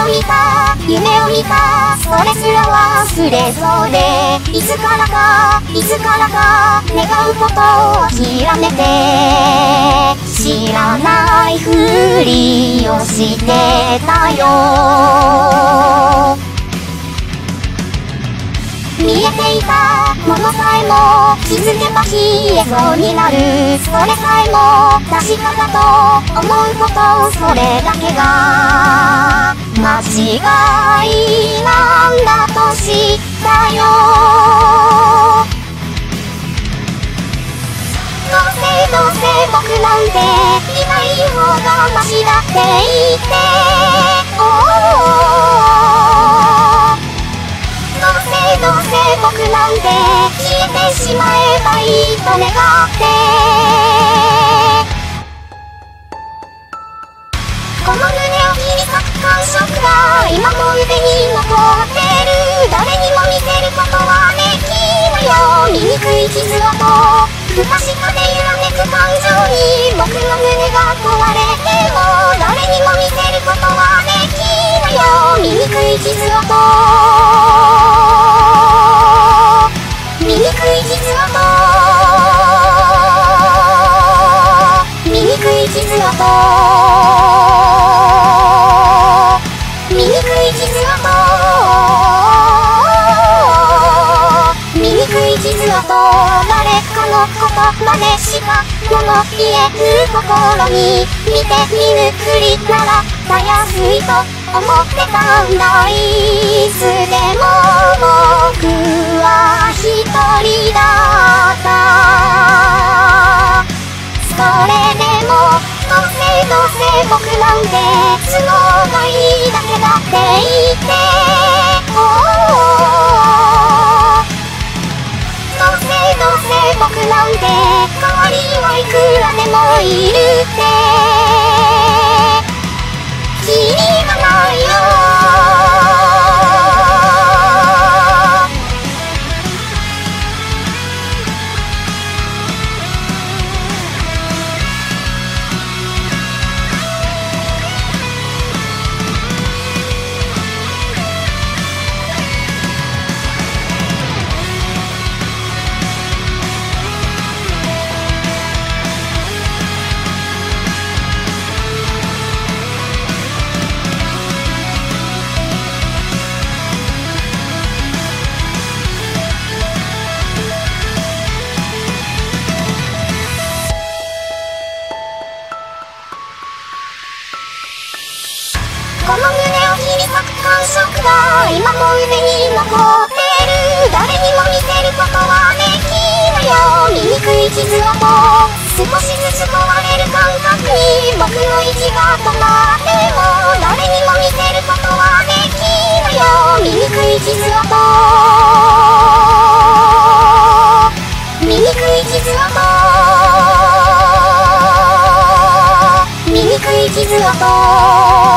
を見た、夢を見た、それすら忘れそうで、いつからか願うことを諦めて、知らないふりをしてたよ。見えていたものさえも気づけば消えそうになる、それさえも確かだと思うこと、それだけが間違いなんだと知ったよ。どうせ僕なんていない方がマシだって言ってどうせ僕なんて消えてしまえばいいと願ってこの胸を切り裂く感触が今も腕に残ってる。誰にも見せることはできないよ。醜い傷跡不可視化で揺らめく感情に僕の胸が壊れても誰にも見せることはできないよ。醜い傷跡醜い傷跡醜い傷跡醜い傷跡醜い傷跡誰かの言葉でしか物言えぬ心に見て見ぬふりならたやすいと思ってたんだ。いつでも僕は一人だった。それでもどうせ僕なんて都合がいいだけだって言ってどうせ僕なんて代わりはいくらでもいるってキリがないよ。この胸を切り裂く感触が今も腕に残ってる。誰にも見せることはできないよ。醜い傷跡少しずつ壊れる感覚に僕の息が止まっても誰にも見せることはできないよ。醜い傷跡醜い傷跡醜い傷跡